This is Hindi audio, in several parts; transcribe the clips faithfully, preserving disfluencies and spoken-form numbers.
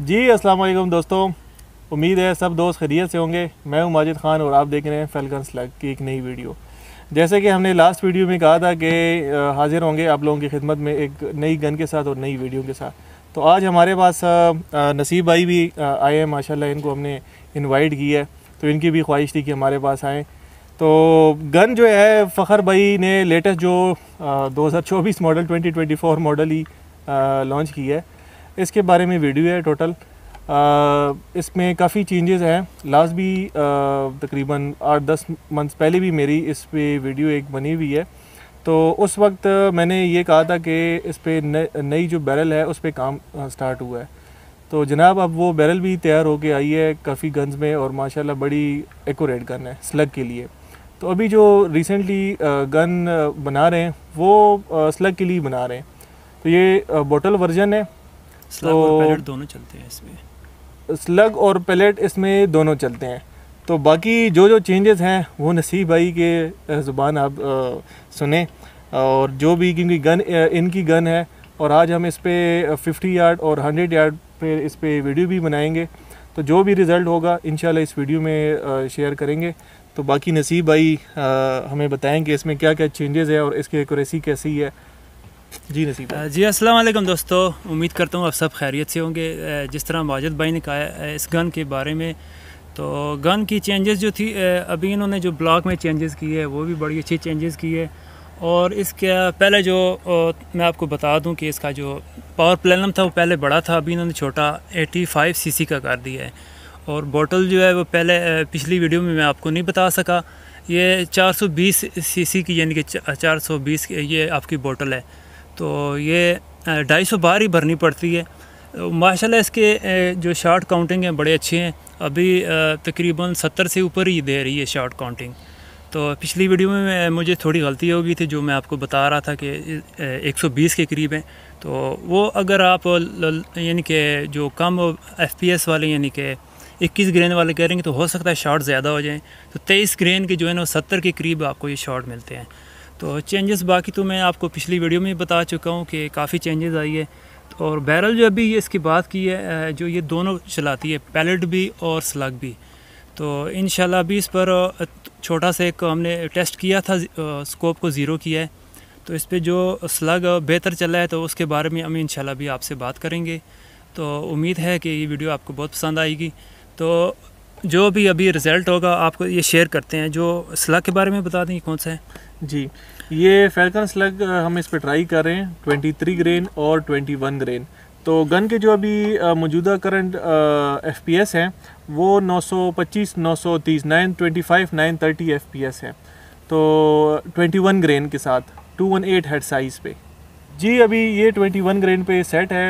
जी अस्सलाम वालेकुम दोस्तों, उम्मीद है सब दोस्त खैरियत से होंगे। मैं हूं माजिद खान और आप देख रहे हैं फैल्कन स्लग की एक नई वीडियो। जैसे कि हमने लास्ट वीडियो में कहा था कि हाजिर होंगे आप लोगों की खिदमत में एक नई गन के साथ और नई वीडियो के साथ। तो आज हमारे पास नसीब भाई भी आए हैं माशाल्लाह, इनको हमने इनवाइट किया है, तो इनकी भी ख्वाहिश थी कि हमारे पास आएँ। तो गन जो है फ़खर भाई ने लेटेस्ट जो दो हज़ार चौबीस model twenty twenty four model ही लॉन्च की है, इसके बारे में वीडियो है टोटल। आ, इसमें काफ़ी चेंजेस हैं। लास्ट भी तकरीबन आठ दस मंथ्स पहले भी मेरी इस पे वीडियो एक बनी हुई है। तो उस वक्त मैंने ये कहा था कि इस पे नई जो बैरल है उस पे काम स्टार्ट हुआ है। तो जनाब अब वो बैरल भी तैयार होके आई है काफ़ी गन्स में, और माशाल्लाह बड़ी एक्यूरेट गन है स्लग के लिए। तो अभी जो रिसेंटली गन बना रहे हैं वो स्लग के लिए बना रहे हैं। तो ये बोटल वर्जन है, स्लग तो और पैलेट दोनों चलते हैं इसमें। स्लग और पैलेट इसमें दोनों चलते हैं। तो बाकी जो जो चेंजेस हैं वो नसीब भाई के ज़ुबान आप आ, सुने, और जो भी क्योंकि गन इनकी गन है, और आज हम इस पे फिफ्टी यार्ड और हंड्रेड यार्ड पे इस पे वीडियो भी बनाएंगे। तो जो भी रिज़ल्ट होगा इंशाल्लाह इस वीडियो में शेयर करेंगे। तो बाकी नसीब भाई आ, हमें बताएं कि इसमें क्या क्या चेंजेस है और इसकी एक्यूरेसी कैसी है। जी नसीब जी अस्सलाम वालेकुम दोस्तों, उम्मीद करता हूँ आप सब खैरियत से होंगे। जिस तरह माजिद भाई ने कहा इस गन के बारे में, तो गन की चेंजेस जो थी अभी इन्होंने जो ब्लॉक में चेंजेस की है वो भी बड़ी अच्छी चेंजेस की है। और इसके पहले जो मैं आपको बता दूं कि इसका जो पावर प्लेनम था वो पहले बड़ा था, अभी इन्होंने छोटा पचासी सीसी का कर दिया है। और बोतल जो है वो पहले पिछली वीडियो में मैं आपको नहीं बता सका, ये चार सौ बीस सीसी की यानी कि चार सौ बीस ये आपकी बोतल है। तो ये ढाई सौ बार ही भरनी पड़ती है। माशाल्लाह इसके जो शॉट काउंटिंग हैं बड़े अच्छे हैं, अभी तकरीबन सत्तर से ऊपर ही दे रही है शॉट काउंटिंग। तो पिछली वीडियो में मुझे थोड़ी गलती हो गई थी, जो मैं आपको बता रहा था कि एक सौ बीस के करीब है। तो वो अगर आप यानी कि जो कम एफ पी एस वाले यानी कि इक्कीस ग्रेन वाले करेंगे तो हो सकता है शॉट ज़्यादा हो जाएँ। तो तेईस ग्रेन के जो है ना सत्तर के करीब आपको ये शॉट मिलते हैं। तो चेंजेस बाकी तो मैं आपको पिछली वीडियो में बता चुका हूँ कि काफ़ी चेंजेस आई है। और बैरल जो अभी ये इसकी बात की है, जो ये दोनों चलाती है पैलेट भी और स्लग भी। तो इंशाल्लाह अभी इस पर छोटा सा एक हमने टेस्ट किया था, स्कोप को ज़ीरो किया है। तो इस पर जो स्लग बेहतर चला है तो उसके बारे में हम इंशाल्लाह भी आपसे बात करेंगे। तो उम्मीद है कि ये वीडियो आपको बहुत पसंद आएगी। तो जो भी अभी रिज़ल्ट होगा आपको ये शेयर करते हैं। जो स्लग के बारे में बता दें कौन सा है? जी, ये फैल्कन स्लग हम इस पे ट्राई कर रहे हैं तेईस ग्रेन और इक्कीस ग्रेन। तो गन के जो अभी मौजूदा करंट एफ पी एस हैं वो नौ सौ पच्चीस, नौ सौ तीस, नौ सौ पच्चीस, नौ सौ तीस एफ पी एस हैं। तो इक्कीस ग्रेन के साथ दो सौ अठारह हेड साइज़ पे। जी अभी ये इक्कीस ग्रेन पे सेट है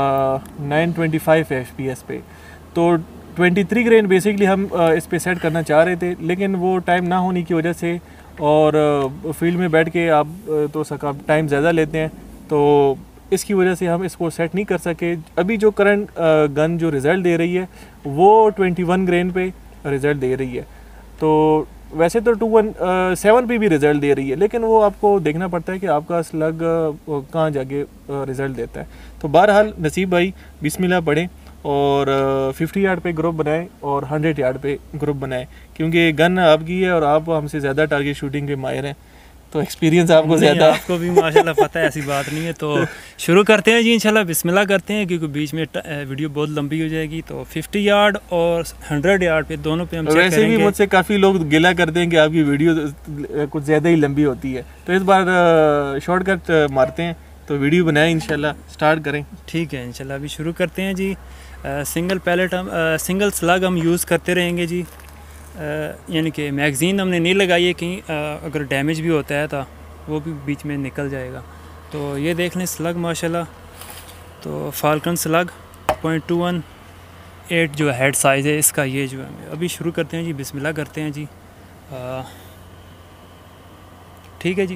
नौ सौ पच्चीस एफ पी एस पे। तो तेईस ग्रेन बेसिकली हम इस पे सेट करना चाह रहे थे, लेकिन वो टाइम ना होने की वजह से, और फील्ड में बैठ के आप तो सका टाइम ज़्यादा लेते हैं, तो इसकी वजह से हम इसको सेट नहीं कर सके। अभी जो करंट गन जो रिज़ल्ट दे रही है वो इक्कीस ग्रेन पे रिज़ल्ट दे रही है। तो वैसे तो टू वन सेवन पे भी रिज़ल्ट दे रही है, लेकिन वो आपको देखना पड़ता है कि आपका स्लग कहाँ जाके रिज़ल्ट देता है। तो बहरहाल नसीब भाई बिस्मिल्लाह पढ़ें और फिफ्टी यार्ड पे ग्रुप बनाएं और हंड्रेड यार्ड पे ग्रुप बनाएं, क्योंकि गन आपकी है और आप हमसे ज़्यादा टारगेट शूटिंग के माहिर हैं, तो एक्सपीरियंस आपको ज़्यादा है। आपको भी माशाल्लाह पता है, ऐसी बात नहीं है। तो शुरू करते हैं जी इंशाल्लाह, बिस्मिल्लाह करते हैं, क्योंकि बीच में वीडियो बहुत लंबी हो जाएगी। तो फिफ्टी यार्ड और हंड्रेड यार्ड पे दोनों पे हम चेक वैसे भी मुझसे काफ़ी लोग गिला करते हैं कि आपकी वीडियो कुछ ज़्यादा ही लंबी होती है, तो इस बार शॉर्टकट मारते हैं, तो वीडियो बनाएं इंशाल्लाह, स्टार्ट करें। ठीक है इंशाल्लाह, अभी शुरू करते हैं जी। आ, सिंगल पैलेट हम आ, सिंगल स्लग हम यूज़ करते रहेंगे जी। यानी कि मैगज़ीन हमने नहीं लगाई है, कहीं अगर डैमेज भी होता है तो वो भी बीच में निकल जाएगा। तो ये देख लें स्लग माशाल्लाह। तो falcon slug point two one eight जो हेड साइज़ है इसका, ये जो है अभी शुरू करते हैं जी, बिस्मिल्लाह करते हैं जी। ठीक है जी।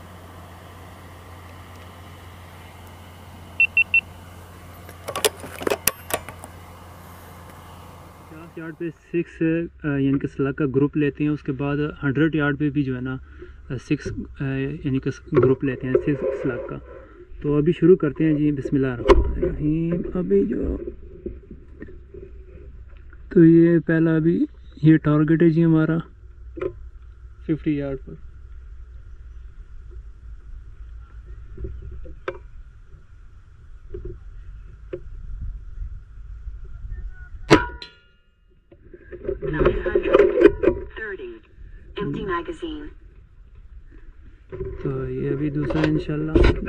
यार्ड पे सिक्स यानी कि स्लग का ग्रुप लेते हैं, उसके बाद हंड्रेड यार्ड पे भी जो है ना सिक्स यानी कि ग्रुप लेते हैं सिक्स स्लग का। तो अभी शुरू करते हैं जी, बिस्मिल्लाह रहमान रहीम। अभी जो तो ये पहला अभी ये टारगेट है जी हमारा फिफ्टी यार्ड पर। तो ये अभी दूसरा इंशाल्लाह।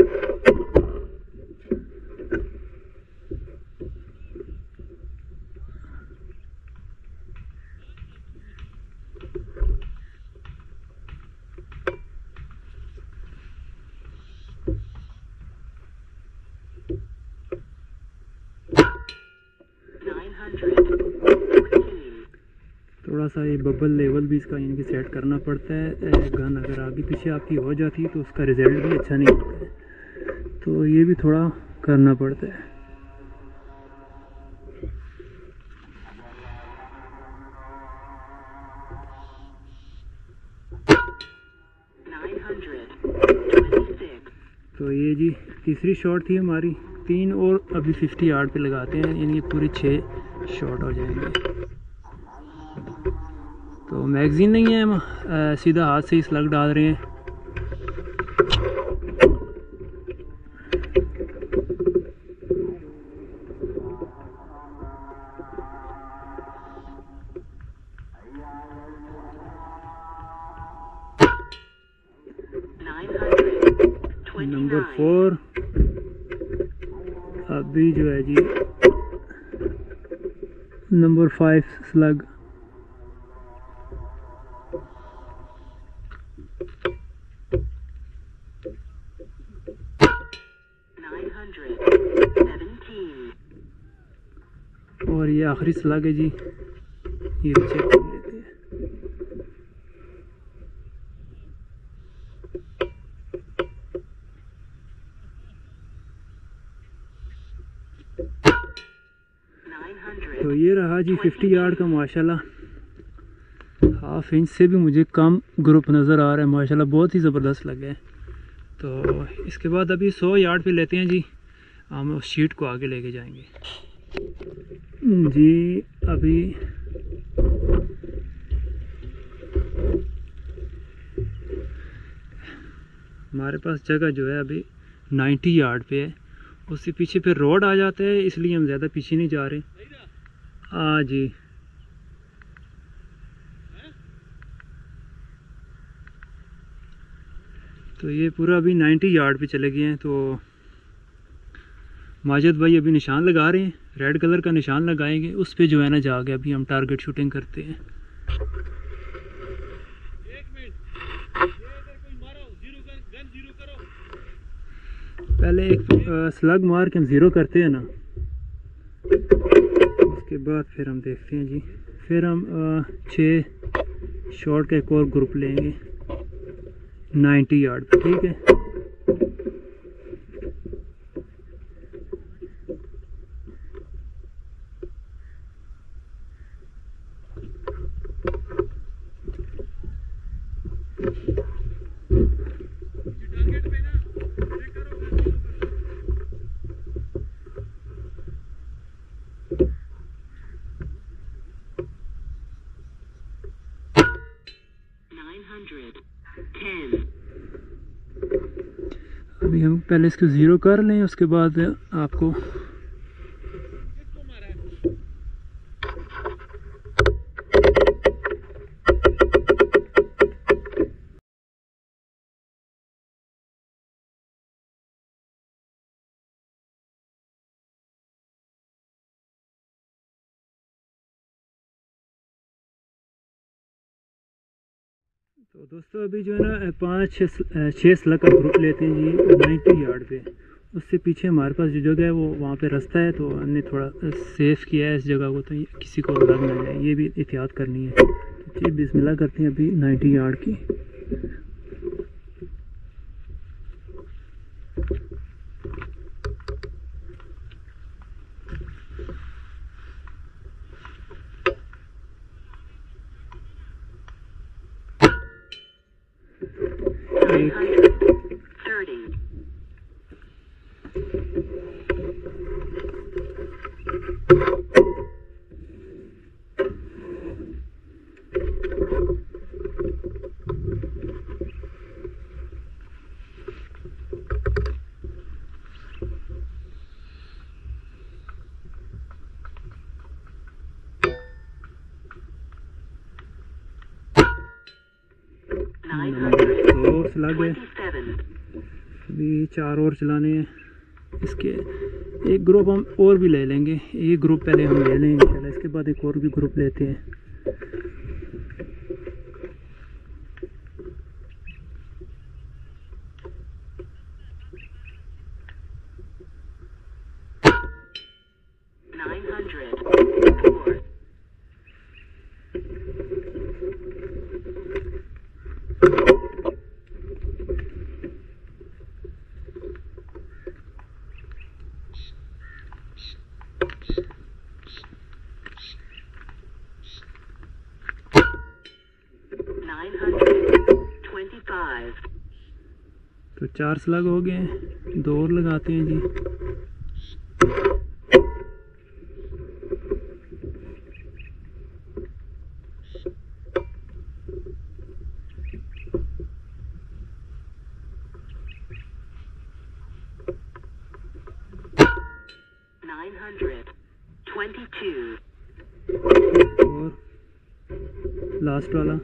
थोड़ा सा ये बबल लेवल भी इसका यानी कि सेट करना पड़ता है। गन अगर आगे पीछे आपकी हो जाती है तो उसका रिज़ल्ट भी अच्छा नहीं होता है, तो ये भी थोड़ा करना पड़ता है। तो ये जी तीसरी शॉट थी हमारी। तीन और अभी फिफ्टी यार्ड पे लगाते हैं, यानी पूरे छः शॉट हो जाएंगे। तो मैगज़ीन नहीं है, हम आ, सीधा हाथ से ही स्लग डाल रहे हैं। नंबर फोर अभी जो है जी नंबर फाइव स्लग। और ये आखिरी स्लग है जी, ये भी चेक कर लेते हैं। तो ये रहा जी फिफ्टी यार्ड का माशाल्लाह। हाफ इंच से भी मुझे कम ग्रुप नज़र आ रहा है माशाल्लाह, बहुत ही ज़बरदस्त लगे हैं। तो इसके बाद अभी सौ यार्ड पे लेते हैं जी, हम उस शीट को आगे लेके जाएंगे जी। अभी हमारे पास जगह जो है अभी नब्बे यार्ड पे है, उससे पीछे फिर रोड आ जाता है, इसलिए हम ज़्यादा पीछे नहीं जा रहे। हाँ जी, तो ये पूरा अभी नब्बे यार्ड पे चले गए हैं। तो माजिद भाई अभी निशान लगा रहे हैं, रेड कलर का निशान लगाएंगे, उस पे जो है ना जाके अभी हम टारगेट शूटिंग करते हैं। पहले एक स्लग मार के हम ज़ीरो करते हैं ना, उसके बाद फिर हम देखते हैं जी। फिर हम छः शॉट का एक और ग्रुप लेंगे नब्बे यार्ड पे, ठीक है। अभी हम पहले इसको ज़ीरो कर लें, उसके बाद आपको तो दोस्तों अभी जो है ना पाँच छः छः स्लग का ग्रुप लेते हैं जी नब्बे यार्ड पे। उससे पीछे हमारे पास जो जगह है वो वहाँ पे रास्ता है, तो हमने थोड़ा सेफ़ किया है इस जगह को, तो किसी को लग ना जाए, ये भी एहतियात करनी है। तो जी बिस्मिल्लाह करते हैं अभी नब्बे यार्ड की। स्लग है, अभी चार और चलाने हैं। इसके एक ग्रुप हम और भी ले लेंगे, एक ग्रुप पहले हम ले लेंगे इंशाल्लाह, इसके बाद एक और भी ग्रुप लेते हैं। तो चार स्लग हो गए हैं, दो और लगाते हैं जी। और लास्ट वाला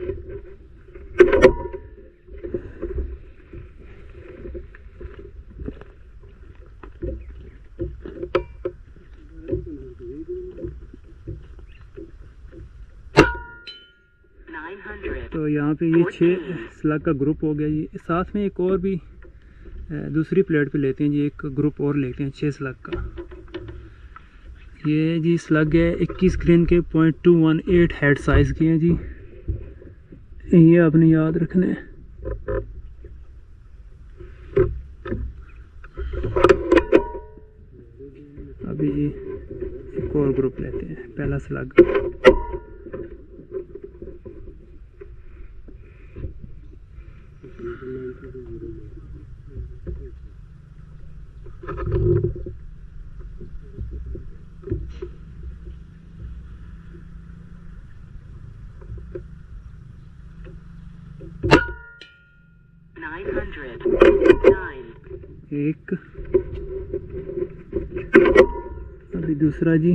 तो यहाँ पे ये छः स्लग का ग्रुप हो गया जी। साथ में एक और भी दूसरी प्लेट पे लेते हैं जी, एक ग्रुप और लेते हैं छः स्लग का। ये जी स्लग है इक्कीस ग्रेन के point two one eight head size के हैं जी, ये आपने याद रखना है। अभी जी एक और ग्रुप लेते हैं, पहला स्लग एक, अभी दूसरा जी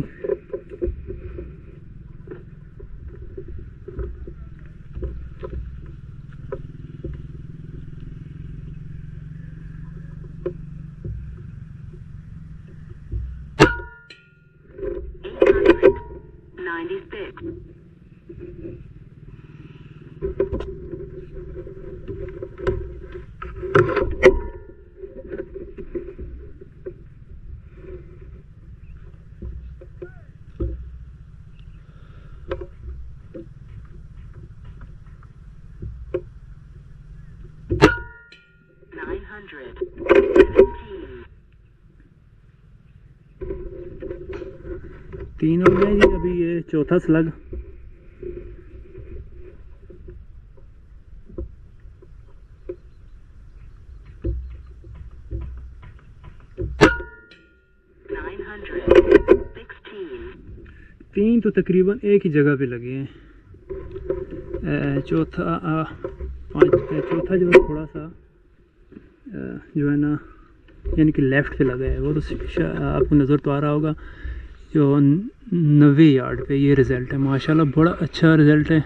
तीन हो गए जी। अभी ये चौथा स्लग तीन तो तकरीबन एक ही जगह पे लगे हैं। चौथा पाँच चौथा जो है थोड़ा सा जो है ना यानी कि लेफ़्ट पे लगा है, वो तो आपको नज़र तो आ रहा होगा। जो नब्बे यार्ड पे ये रिज़ल्ट है, माशाल्लाह बड़ा अच्छा रिज़ल्ट है।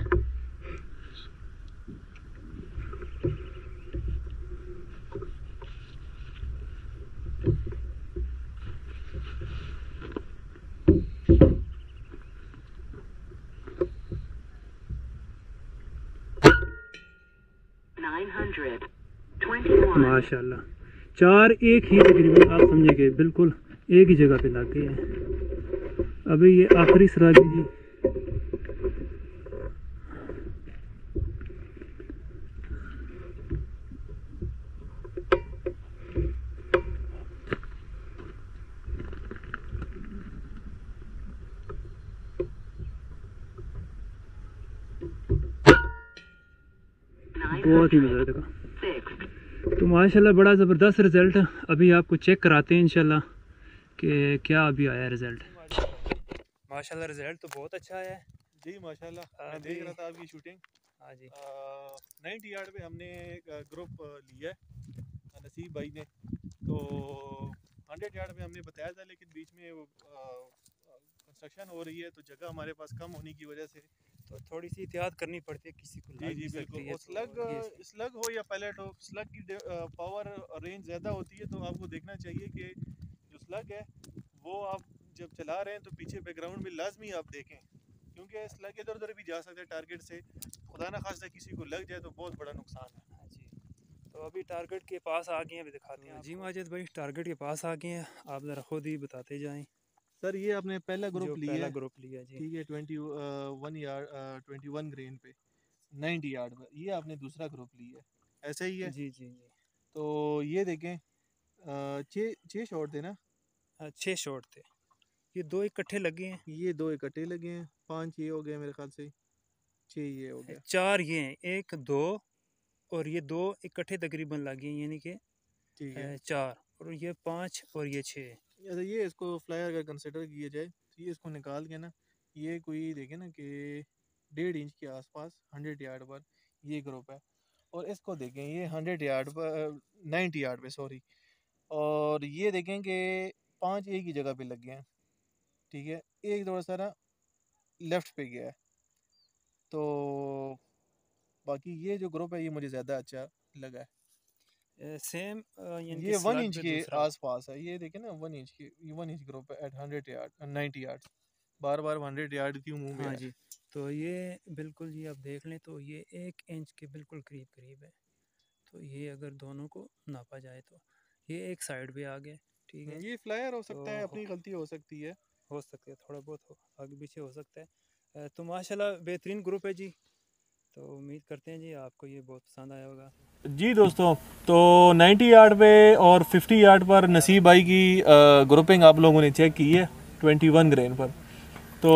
माशाल्लाह चार एक ही तकरीबन आप समझेंगे बिल्कुल एक ही जगह पे लग गए हैं। अभी ये आखिरी सराबी जी बहुत ही मज़ा आएगा। तो माशाल्लाह बड़ा ज़बरदस्त रिज़ल्ट अभी आपको चेक कराते हैं इंशाल्लाह कि क्या अभी आया रिज़ल्ट। माशाल्लाह रिज़ल्ट तो बहुत अच्छा आया है जी माशाल्लाह। मैं देख रहा था आपकी शूटिंग। हाँ जी, नाइन्टी यार्ड पे हमने ग्रुप लिया है नसीब भाई ने, तो हंड्रेड यार्ड पे हमने बताया था, लेकिन बीच में कंस्ट्रक्शन हो रही है तो जगह हमारे पास कम होने की वजह से तो थोड़ी सी एहतियात करनी पड़ती है, किसी को जी लग जी भी सकती बिल्कुल। है। और स्लग स्लग हो या पैलेट हो, स्लग की पावर रेंज ज़्यादा होती है, तो आपको देखना चाहिए कि जो स्लग है वो आप जब चला रहे हैं तो पीछे बैकग्राउंड में लाजमी आप देखें, क्योंकि स्लग इधर उधर भी जा सकते हैं टारगेट से, खुदा ना खास्ता किसी को लग जाए तो बहुत बड़ा नुकसान है। हाँ जी, तो अभी टारगेट के पास आ गए हैं, अभी दिखाते हैं। जी माजिद भाई टारगेट के पास आ गए हैं, आप ज़रा खुद ही बताते जाएं। सर ये आपने पहला जो ग्रुप लिया पहला है, ग्रुप लिया जी, ठीक है, twenty one yard twenty one grain पे नाइन्टी यार्ड पर, ये आपने दूसरा ग्रुप लिया है, ऐसा ही है। जी जी जी। तो ये देखें, अ, छः छः शॉट थे ना? हाँ, छः शॉट थे, ये दो इकट्ठे लगे हैं, ये दो इकट्ठे लगे हैं, पाँच ये हो गए मेरे ख्याल से, छः ये हो गया, चार ये हैं, एक दो और ये दो इकट्ठे तकरीबन लगे हैं, यानी कि ठीक है। चार, और ये पाँच और ये छः। अच्छा, ये इसको फ्लायर अगर कंसिडर किया जाए तो ये इसको निकाल के ना, ये कोई देखे ना कि डेढ़ इंच के आसपास हंड्रेड यार्ड पर ये ग्रुप है, और इसको देखें ये हंड्रेड यार्ड पर, नाइन्टी यार्ड पे सॉरी, और ये देखें कि पाँच एक ही जगह पे लगे हैं, ठीक है, एक थोड़ा सा ना लेफ्ट पे गया है। तो बाकी ये जो ग्रुप है ये मुझे ज़्यादा अच्छा लगा है। सेम ये वन इंच के आसपास है, ये देखें ना, वन इंच के, ये वन इंच ग्रुप है eight hundred yard ninety yard, बार बार हंड्रेड यार्ड क्यों मुंह में? हाँ जी, तो ये बिल्कुल जी आप देख लें तो ये एक इंच के बिल्कुल करीब करीब है। तो ये अगर दोनों को नापा जाए तो ये एक साइड पे आ गए, ठीक है। ये फ्लायर हो सकता तो है, अपनी गलती हो सकती है, हो सकता है थोड़ा बहुत हो, आगे पीछे हो सकता है। तो माशाल्लाह बेहतरीन ग्रुप है जी, तो उम्मीद करते हैं जी आपको ये बहुत पसंद आया होगा। जी दोस्तों, तो नाइन्टी यार्ड पे और फिफ्टी यार्ड पर नसीब भाई की ग्रुपिंग आप लोगों ने चेक की है ट्वेंटी वन ग्रेन पर। तो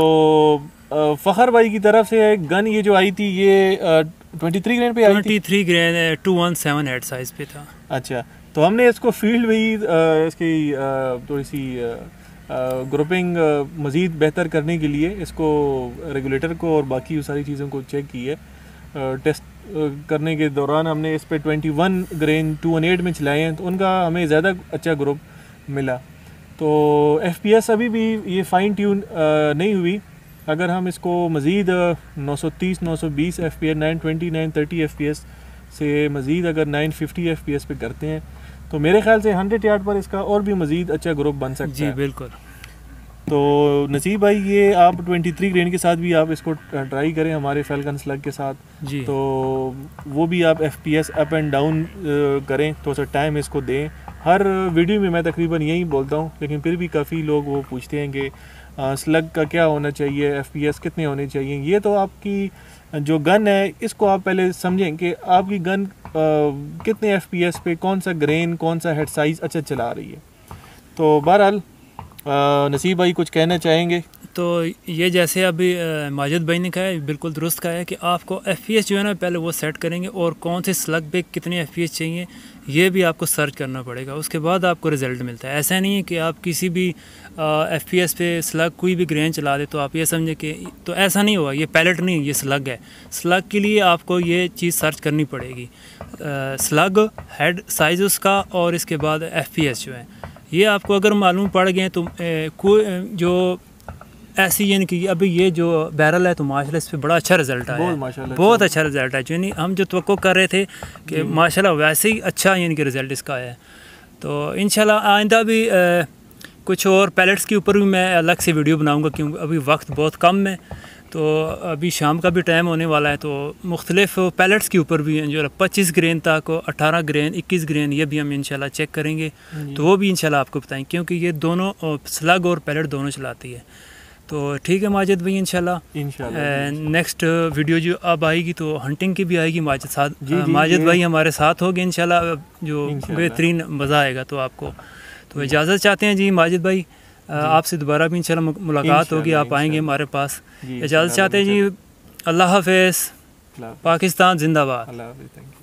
फ़खर भाई की तरफ से गन ये जो आई थी ये ट्वेंटी थ्री ग्रेन पे आई थी, twenty three grain two one seven head size पे था। अच्छा, तो हमने इसको फील्ड भी इसकी थोड़ी सी ग्रुपिंग मज़ीद बेहतर करने के लिए इसको रेगुलेटर को और बाकी सारी चीज़ों को चेक की है। टेस्ट करने के दौरान हमने इस पे twenty one grain two one eight में चलाए हैं, तो उनका हमें ज़्यादा अच्छा ग्रुप मिला। तो एफ पी एस अभी भी ये फ़ाइन ट्यून नहीं हुई, अगर हम इसको मज़ीद नौ सौ तीस नौ सौ बीस F P S, nine twenty nine thirty F P S से मज़ीद अगर nine fifty F P S पे करते हैं तो मेरे ख्याल से हंड्रेड यार्ड पर इसका और भी मज़ीद अच्छा ग्रुप बन सकता जी है। जी बिल्कुल। तो नसीब भाई ये आप ट्वेंटी थ्री ग्रेन के साथ भी आप इसको ट्राई करें हमारे फैल्कन स्लग के साथ जी, तो वो भी आप F P S up and down करें, तो सा टाइम इसको दें। हर वीडियो में मैं तकरीबन यही बोलता हूँ, लेकिन फिर भी काफ़ी लोग वो पूछते हैं कि स्लग का क्या होना चाहिए, एफ पी एस कितने होने चाहिए। ये तो आपकी जो गन है इसको आप पहले समझें कि आपकी गन कितने एफ पी एस पे, कौन सा ग्रेन, कौन सा हेड साइज़ अच्छा चला रही है। तो बहरहाल नसीब भाई कुछ कहना चाहेंगे? तो ये जैसे अभी माजिद भाई ने कहा है, बिल्कुल दुरुस्त कहा है कि आपको एफ पी एस जो है ना पहले वो सेट करेंगे, और कौन से स्लग पे कितने एफ पी एस चाहिए ये भी आपको सर्च करना पड़ेगा, उसके बाद आपको रिज़ल्ट मिलता है। ऐसा नहीं है कि आप किसी भी एफ पी एस पे स्लग कोई भी ग्रेन चला दे तो आप ये समझें कि, तो ऐसा नहीं होगा, ये पैलेट नहीं, ये स्लग है। स्लग के लिए आपको ये चीज़ सर्च करनी पड़ेगी, स्लग हेड साइज़ उसका, और इसके बाद एफ पी एस जो है ये आपको अगर मालूम पड़ गए तो कोई जो ऐसी यानी कि अभी ये जो बैरल है तो माशाल्लाह इस पर बड़ा अच्छा रिजल्ट आया है, माशाल्लाह बहुत अच्छा रिजल्ट है। यानी हम जो तवक्को कर रहे थे कि माशाल्लाह वैसे ही अच्छा यानी कि रिज़ल्ट इसका आया है। तो इंशाल्लाह आइंदा भी आ, कुछ और पैलेट्स के ऊपर भी मैं अलग से वीडियो बनाऊँगा, क्योंकि अभी वक्त बहुत कम है, तो अभी शाम का भी टाइम होने वाला है। तो मुख्तलिफ पैलेट्स के ऊपर भी जो पच्चीस ग्रेन तक, अठारह ग्रेन, इक्कीस ग्रेन, ये भी हम इंशाल्लाह चेक करेंगे, तो वो भी इंशाल्लाह आपको बताएं, क्योंकि ये दोनों स्लग और पैलेट दोनों चलाती है। तो ठीक है माजिद भाई, इंशाल्लाह इंशाल्लाह नेक्स्ट वीडियो जो अब आएगी तो हंटिंग की भी आएगी, माजिद साथ माजिद भाई हमारे साथ होंगे इंशाल्लाह, जो बेहतरीन मज़ा आएगा तो आपको। तो इजाज़त चाहते हैं जी माजिद भाई, आपसे दोबारा भी इंशाल्लाह मुलाकात होगी, आप आएंगे हमारे पास। इजाज़त चाहते हैं जी, अल्लाह हाफ़िज़, पाकिस्तान जिंदाबाद।